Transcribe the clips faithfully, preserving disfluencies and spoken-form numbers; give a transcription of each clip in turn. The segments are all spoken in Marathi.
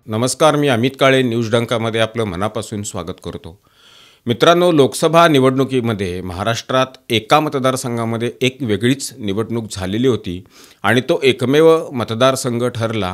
नमस्कार, मी अमित काळे न्यूज डंकामध्ये आपलं मनापासून स्वागत करतो। मित्रांनो, लोकसभा निवडणुकीमध्ये महाराष्ट्रात एका मतदारसंघामध्ये एक वेगळीच निवडणूक झालेली होती आणि तो एकमेव मतदारसंघ ठरला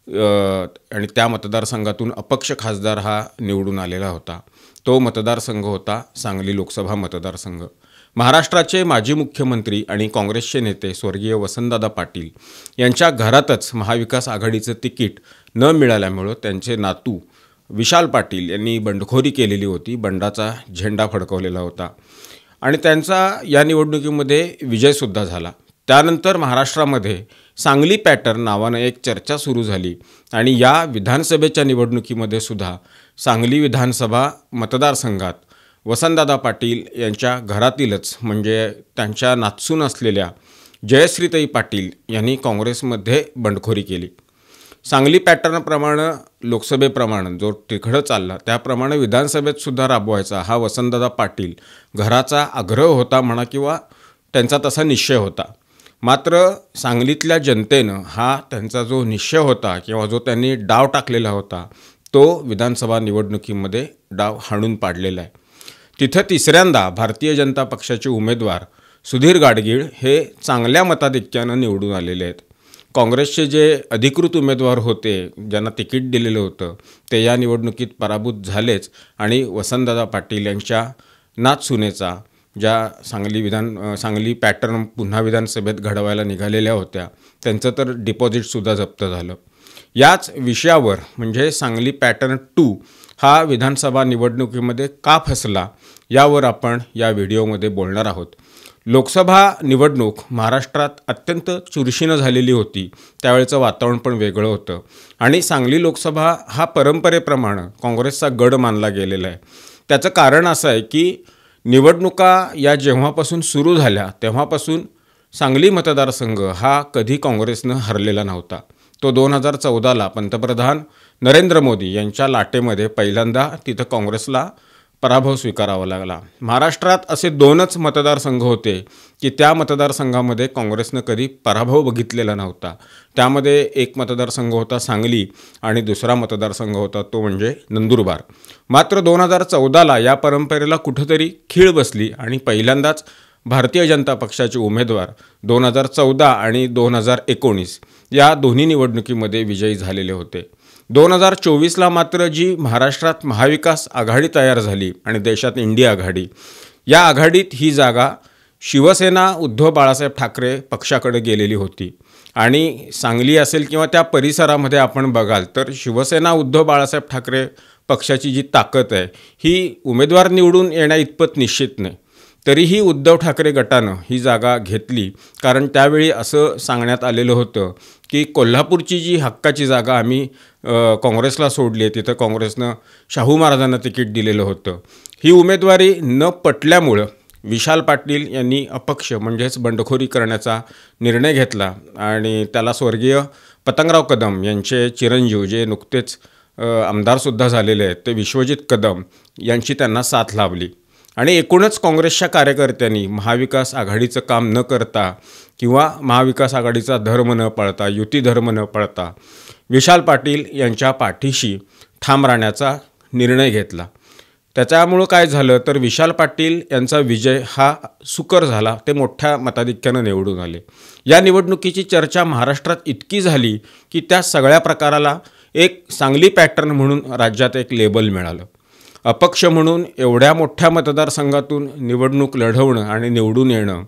आणि त्या मतदारसंघातून अपक्ष खासदार हा निवडून आलेला होता। तो मतदारसंघ होता सांगली लोकसभा मतदारसंघ। महाराष्ट्राचे माजी मुख्यमंत्री आणि काँग्रेसचे नेते स्वर्गीय वसंतदादा पाटील यांच्या घरातच महाविकास आघाडीचं तिकीट न मिळाल्यामुळे त्यांचे नातू विशाल पाटील यांनी बंडखोरी केलेली होती, बंडाचा झेंडा फडकवलेला होता आणि त्यांचा या निवडणुकीमध्ये विजयसुद्धा झाला। त्यानंतर महाराष्ट्रामध्ये सांगली पॅटर्न नावाने एक चर्चा सुरू झाली आणि या विधानसभेच्या निवडणुकीमध्ये सुद्धा सांगली विधानसभा मतदारसंघात वसंतदादा पाटील यांच्या घरातीलच म्हणजे त्यांच्या नातसून असलेल्या जयश्रीताई पाटील यांनी काँग्रेसमध्ये बंडखोरी केली। सांगली पॅटर्नप्रमाणे लोकसभेप्रमाणे जो तिकडे चालला त्याप्रमाणे विधानसभेत सुद्धा राबवायचा हा वसंतदादा पाटील घराचा आग्रह होता म्हणा किंवा त्यांचा तसा निश्चय होता। मात्र सांगलीतल्या जनतेनं हा त्यांचा जो निश्चय होता किंवा जो त्यांनी डाव टाकलेला होता तो विधानसभा निवडणुकीमध्ये डाव हाणून पाडलेला आहे। तिथे तिसऱ्यांदा भारतीय जनता पक्षाचे उमेदवार सुधीर गाडगीळ हे चांगल्या मताधिक्यानं निवडून आलेले आहेत। काँग्रेसचे जे अधिकृत उमेदवार होते ज्यांना तिकीट दिलेलं होतं ते या निवडणुकीत पराभूत झालेच आणि वसंतदादा पाटील यांच्या नातसुनेचा ज्या सांगली विधान सांगली पॅटर्न पुन्हा विधानसभेत घडवायला निघालेल्या होत्या त्यांचं तर डिपॉझिटसुद्धा जप्त झालं। याच विषयावर म्हणजे सांगली पॅटर्न टू हा विधानसभा निवडणुकीमध्ये का फसला यावर आपण या व्हिडिओमध्ये बोलणार आहोत। लोकसभा निवडणूक महाराष्ट्रात अत्यंत चुरशीनं झालेली होती, त्यावेळेचं वातावरण पण वेगळं होतं आणि सांगली लोकसभा हा परंपरेप्रमाणे काँग्रेसचा गड मानला गेलेला आहे। त्याचं कारण असं आहे की निवडणुका या जेव्हापासून सुरू झाल्या तेव्हापासून सांगली मतदारसंघ हा कधी काँग्रेसनं हरलेला नव्हता। तो दोन हजार चौदाला पंतप्रधान नरेंद्र मोदी यांच्या लाटेमध्ये पहिल्यांदा तिथं काँग्रेसला पराभव स्वीकारावा लागला। महाराष्ट्रात असे दोनच मतदारसंघ होते की त्या मतदारसंघामध्ये काँग्रेसनं कधी पराभव बघितलेला नव्हता। त्यामध्ये एक मतदारसंघ होता सांगली आणि दुसरा मतदारसंघ होता तो म्हणजे नंदुरबार। मात्र दोन हजार चौदाला या परंपरेला कुठेतरी खीळ बसली आणि पहिल्यांदाच भारतीय जनता पक्षाचे उमेदवार दोन हजार चौदा आणि दोन हजार एकोणीस या दोन्ही निवडणुकीमध्ये विजयी झालेले होते। दोन हजार चोवीसला मात्र जी महाराष्ट्रात महाविकास आघाडी तयार झाली आणि देशात इंडिया आघाडी, या आघाडीत ही जागा शिवसेना उद्धव बाळासाहेब ठाकरे पक्षाकडे गेलेली होती आणि सांगली असेल किंवा त्या परिसरामध्ये आपण बघाल तर शिवसेना उद्धव बाळासाहेब ठाकरे पक्षाची जी ताकद आहे ही उमेदवार निवडून येण्या इतपत निश्चित नाही। तरीही उद्धव ठाकरे गटानं ही जागा घेतली कारण त्यावेळी असं सांगण्यात आलेलं होतं की कोल्हापूरची जी हक्काची जागा आम्ही काँग्रेसला सोडली आहे, तिथं काँग्रेसनं शाहू महाराजांना तिकीट दिलेलं होतं। ही उमेदवारी न पटल्यामुळं विशाल पाटील यांनी अपक्ष म्हणजेच बंडखोरी करण्याचा निर्णय घेतला आणि त्याला स्वर्गीय पतंगराव कदम यांचे चिरंजीव जे नुकतेच आमदारसुद्धा झालेले आहेत ते विश्वजित कदम यांची त्यांना साथ लाभली आणि एकूणच काँग्रेसच्या कार्यकर्त्यांनी महाविकास आघाडीचं काम न करता किंवा महाविकास आघाडीचा धर्म न पाळता युती धर्म न पाळता विशाल पाटील यांच्या पाठीशी ठाम राहण्याचा निर्णय घेतला। त्याच्यामुळं काय झालं तर विशाल पाटील यांचा विजय हा सुकर झाला, ते मोठ्या मताधिक्यानं निवडून आले। या निवडणुकीची चर्चा महाराष्ट्रात इतकी झाली की त्या सगळ्या प्रकाराला एक सांगली पॅटर्न म्हणून राज्यात एक लेबल मिळालं। अपक्ष म्हणून एवढ्या मोठ्या मतदारसंघातून निवडणूक लढवणं आणि निवडून येणं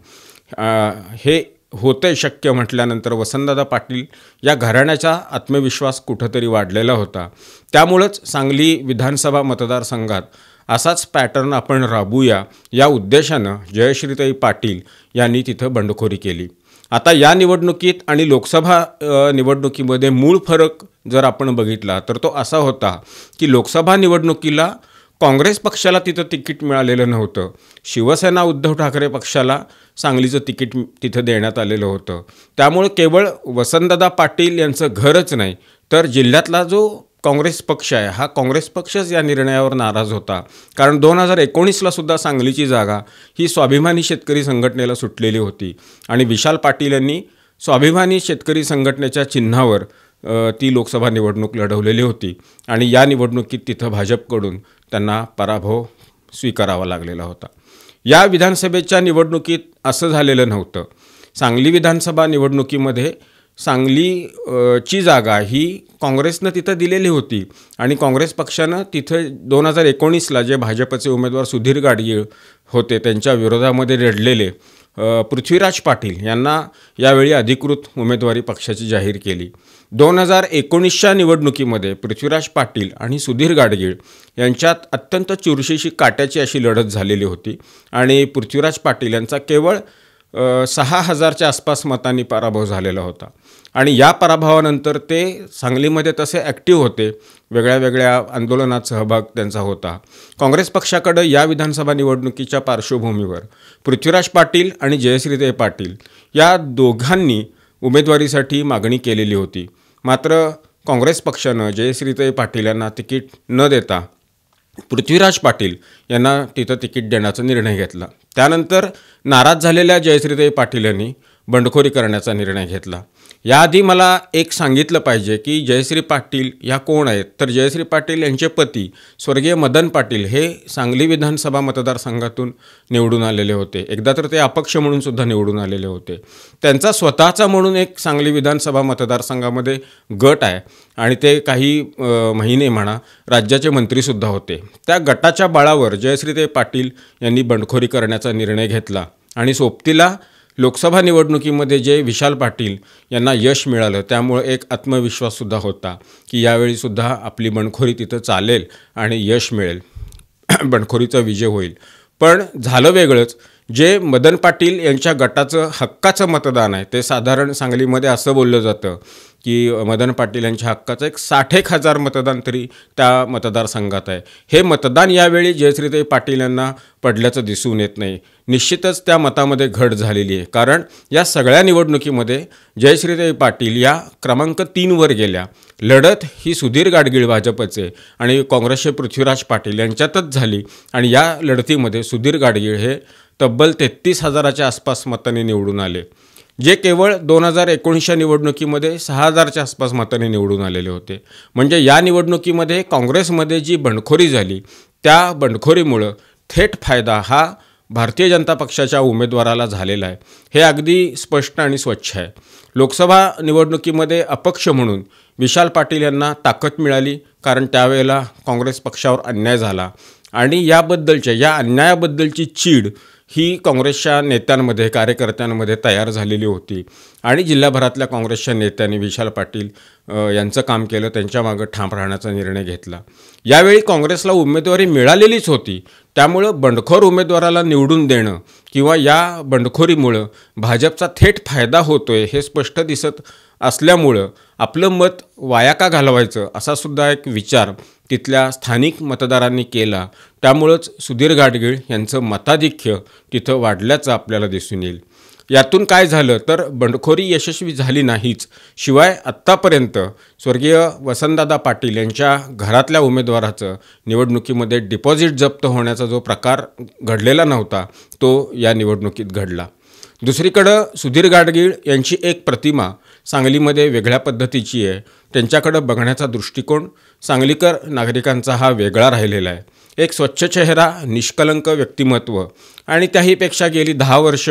हे होते शक्य म्हटल्यानंतर वसंतदादा पाटील या घराण्याचा आत्मविश्वास कुठंतरी वाढलेला होता। त्यामुळंच सांगली विधानसभा मतदारसंघात असाच पॅटर्न आपण राबूया या उद्देशानं जयश्रीताई पाटील यांनी तिथं बंडखोरी केली। आता या निवडणुकीत आणि लोकसभा निवडणुकीमध्ये मूळ फरक जर आपण बघितला तर तो असा होता की लोकसभा निवडणुकीला काँग्रेस पक्षाला तिथं तिकीट मिळालेलं नव्हतं, शिवसेना उद्धव ठाकरे पक्षाला सांगलीचं तिकीट तिथं देण्यात आलेलं होतं। त्यामुळे केवळ वसंतदादा पाटील यांचं घरच नाही तर जिल्ह्यातला जो काँग्रेस पक्ष आहे हा काँग्रेस पक्षच या निर्णयावर नाराज होता कारण दोन हजार एकोणीसला सुद्धा सांगलीची जागा ही स्वाभिमानी शेतकरी संघटनेला सुटलेली होती आणि विशाल पाटील यांनी स्वाभिमानी शेतकरी संघटनेच्या चिन्हावर ती लोकसभा निवडणूक लढवलेली होती आणि या निवडणुकीत तिथं भाजपकडून त्यांना पराभव स्वीकारावा लागलेला होता. या विधानसभेच्या निवडणुकीत असं झालेलं नव्हतं. सांगली विधानसभा निवडणुकीमध्ये सांगली ची जागा ही काँग्रेसनं तिथं दिलेली होती आणि काँग्रेस पक्षानं तिथं दोन हजार एकोणीसला जे भाजपचे उमेदवार सुधीर गाडगीळ होते त्यांच्या विरोधामध्ये लढलेले पृथ्वीराज पाटील यांना यावेळी अधिकृत उमेदवारी पक्षाची जाहीर केली. दोन हजार एकोणीसच्या निवडणुकीमध्ये पृथ्वीराज पाटील आणि सुधीर गाडगीळ यांच्यात अत्यंत चुरशीची काट्याची अशी लढत झालेली होती आणि पृथ्वीराज पाटील यांचा केवळ सहा हजारच्या आसपास मतांनी पराभव झालेला होता आणि या पराभवानंतर ते सांगलीमध्ये तसे ॲक्टिव्ह होते. वेगळ्या वेगळ्या आंदोलनात सहभाग त्यांचा होता. काँग्रेस पक्षाकडं या विधानसभा निवडणुकीच्या पार्श्वभूमीवर पृथ्वीराज पाटील आणि जयश्रीताई पाटील या दोघांनी उमेदवारीसाठी मागणी केलेली होती. मात्र काँग्रेस पक्षानं जयश्रीताई पाटील यांना तिकीट न देता पृथ्वीराज पाटील यांना तिथं तिकीट देण्याचा निर्णय घेतला. त्यानंतर नाराज झालेल्या जयश्रीताई पाटील यांनी बंडखोरी करण्याचा निर्णय घेतला. याआधी मला एक सांगितलं पाहिजे की जयश्री पाटील या कोण आहेत, तर जयश्री पाटील यांचे पती स्वर्गीय मदन पाटील हे सांगली विधानसभा मतदारसंघातून निवडून आलेले होते. एकदा तर ते अपक्ष म्हणून सुद्धा निवडून आलेले होते. त्यांचा स्वतःचा म्हणून एक सांगली विधानसभा मतदारसंघामध्ये गट आहे आणि ते काही महिने म्हणा राज्याचे मंत्रीसुद्धा होते. त्या गटाच्या बळावर जयश्रीताई पाटील यांनी बंडखोरी करण्याचा निर्णय घेतला आणि सोबतीला लोकसभा निवडणुकीमध्ये जे विशाल पाटील यांना यश मिळालं त्यामुळे एक आत्मविश्वाससुद्धा होता की यावेळीसुद्धा आपली बंडखोरी तिथं चालेल आणि यश मिळेल, बंडखोरीचा विजय होईल. पण झालं वेगळंच. जे मदन पाटील यांच्या गटाचं हक्काचं मतदान आहे ते साधारण सांगलीमध्ये असं बोललं जातं की मदन पाटील यांच्या हक्काचं एक साठ एक हजार मतदान तरी त्या मतदारसंघात आहे. हे मतदान यावेळी जयश्रीताई पाटील यांना पडल्याचं दिसून येत नाही. निश्चितच त्या मतामध्ये घट झालेली आहे, कारण या सगळ्या निवडणुकीमध्ये जयश्रीताई पाटील या क्रमांक तीनवर गेल्या. लढत ही सुधीर गाडगीळ भाजपचे आणि काँग्रेसचे पृथ्वीराज पाटील यांच्यातच झाली आणि या लढतीमध्ये सुधीर गाडगीळ हे तब्बल तेहतीस हजाराच्या आसपास मतांनी निवडून आले, जे केवळ दोन हजार एकोणीसच्या निवडणुकीमध्ये सहा हजारच्या आसपास मतांनी निवडून आलेले होते. म्हणजे या निवडणुकीमध्ये काँग्रेसमध्ये जी बंडखोरी झाली त्या बंडखोरीमुळं थेट फायदा हा भारतीय जनता पक्षाच्या उमेदवाराला झालेला आहे. हे अगदी स्पष्ट आणि स्वच्छ आहे. लोकसभा निवडणुकीमध्ये अपक्ष म्हणून विशाल पाटील यांना ताकद मिळाली, कारण त्यावेळेला काँग्रेस पक्षावर अन्याय झाला आणि याबद्दलच्या या अन्यायाबद्दलची चीड ही काँग्रेसच्या नेत्यांमध्ये कार्यकर्त्यांमध्ये तयार झालेली होती आणि जिल्हाभरातल्या काँग्रेसच्या नेत्यांनी विशाल पाटील यांचं काम केलं, त्यांच्या मागं ठाम राहण्याचा निर्णय घेतला. यावेळी काँग्रेसला उमेदवारी मिळालेलीच होती, त्यामुळं बंडखोर उमेदवाराला निवडून देणं किंवा या बंडखोरीमुळं भाजपचा थेट फायदा होतोय हे स्पष्ट दिसत असल्यामुळं आपलं मत वाया का घालवायचं असा सुद्धा एक विचार तिथल्या स्थानिक मतदारांनी केला. त्यामुळंच सुधीर गाडगीळ यांचं मताधिक्य तिथं वाढल्याचं आपल्याला दिसून येईल. यातून काय झालं तर बंडखोरी यशस्वी झाली नाहीच, शिवाय आत्तापर्यंत स्वर्गीय वसंतदादा पाटील यांच्या घरातल्या उमेदवाराचं निवडणुकीमध्ये डिपॉझिट जप्त होण्याचा जो प्रकार घडलेला नव्हता तो या निवडणुकीत घडला. दुसरीकडं सुधीर गाडगीळ यांची एक प्रतिमा सांगलीमध्ये वेगळ्या पद्धतीची आहे. त्यांच्याकडं बघण्याचा दृष्टिकोन सांगलीकर नागरिकांचा हा वेगळा राहिलेला आहे. एक स्वच्छ चेहरा, निष्कलंक व्यक्तिमत्व आणि त्याहीपेक्षा गेली दहा वर्ष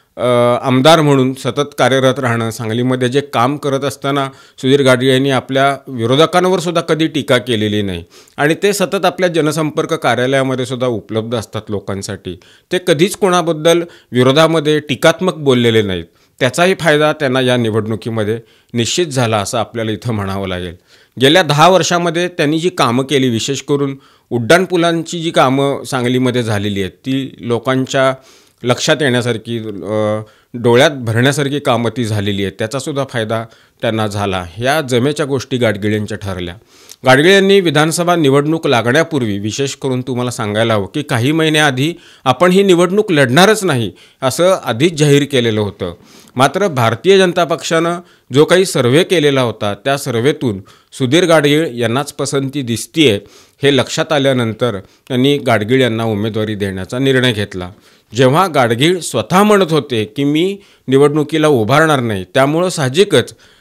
आमदार म्हणून सतत कार्यरत राहणं. सांगलीमध्ये जे काम करत असताना सुधीर गाडगीळ यांनी आपल्या विरोधकांवर सुद्धा कधी टीका केलेली नाही आणि ते सतत आपल्या जनसंपर्क कार्यालयामध्ये सुद्धा उपलब्ध असतात लोकांसाठी. ते कधीच कोणाबद्दल विरोधामध्ये टीकात्मक बोललेले नाहीत. त्याचाही फायदा त्यांना या निवडणुकीमध्ये निश्चित झाला असं आपल्याला इथं म्हणावं लागेल. गेल्या दहा वर्षामध्ये त्यांनी जी कामं केली, विशेष करून उड्डाणपुलांची जी कामं सांगलीमध्ये झालेली आहेत ती लोकांच्या लक्षात येण्यासारखी, डोळ्यात भरण्यासारखी कामं ती झालेली आहेत, त्याचासुद्धा फायदा त्यांना झाला. ह्या जमेच्या गोष्टी गाडगीळ यांच्या ठरल्या. गाडगीळ यांनी विधानसभा निवडणूक लागण्यापूर्वी विशेष करून तुम्हाला सांगायला हवं की काही महिन्याआधी आपण ही निवडणूक लढणारच नाही असं आधीच जाहीर केलेलं होतं. मात्र भारतीय जनता पक्षानं जो काही सर्व्हे केलेला होता त्या सर्व्हेतून सुधीर गाडगीळ यांनाच पसंती दिसतीये हे लक्षात आल्यानंतर त्यांनी गाडगीळ यांना उमेदवारी देण्याचा निर्णय घेतला. जेव्हा गाडगीळ स्वतः म्हणत होते की मी निवडणुकीला उभारणार नाही, त्यामुळं साहजिकच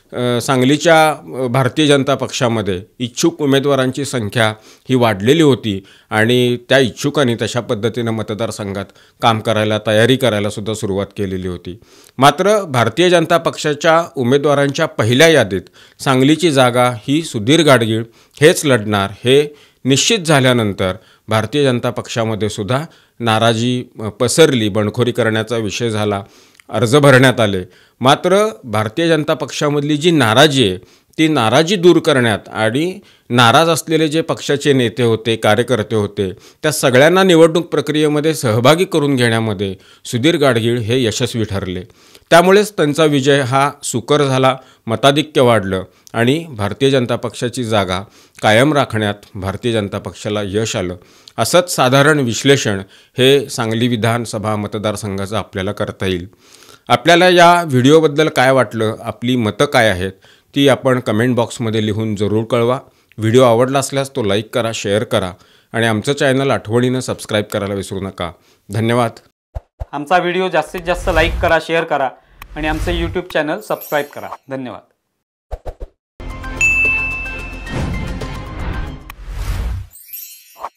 सांगलीच्या भारतीय जनता पक्षामध्ये इच्छुक उमेदवारांची संख्या ही वाढलेली होती आणि त्या इच्छुकांनी तशा पद्धतीनं मतदारसंघात काम करायला तयारी करायला सुद्धा सुरुवात केलेली होती। मात्र भारतीय जनता पक्षाच्या उमेदवारांच्या पहिल्या यादीत सांगलीची जागा ही सुधीर गाडगीळ हेच लढणार हे निश्चित झाल्यानंतर भारतीय जनता पक्षामध्ये सुद्धा नाराजी पसरली, बंडखोरी करण्याचा विषय झाला, अर्ज भरण्यात आले। मात्र भारतीय जनता पक्षामधली जी नाराजी आहे ती नाराजी दूर करण्यात आणि नाराज असलेले जे पक्षाचे नेते होते, कार्यकर्ते होते, त्या सगळ्यांना निवडणूक प्रक्रियेमध्ये सहभागी करून घेण्यामध्ये सुधीर गाडगीळ हे यशस्वी ठरले। त्यामुळेच त्यांचा विजय हा सुकर झाला, मताधिक्य वाढलं आणि भारतीय जनता पक्षाची जागा कायम राखण्यात भारतीय जनता पक्षाला यश आलं। असंच साधारण विश्लेषण हे सांगली विधानसभा मतदारसंघाचं आपल्याला करता येईल। आपल्याला या व्हिडिओबद्दल काय वाटलं, आपली मतं काय आहेत ती आपण कमेंट बॉक्समध्ये लिहून जरूर कळवा। व्हिडिओ आवडला असल्यास तो लाईक करा, शेअर करा आणि आमचं चॅनल आठवणीनं सबस्क्राईब करायला विसरू नका। धन्यवाद। आमचा व्हिडिओ जास्तीत जास्त लाईक करा, शेअर करा आणि आमचं यूट्यूब चॅनल सबस्क्राईब करा। धन्यवाद।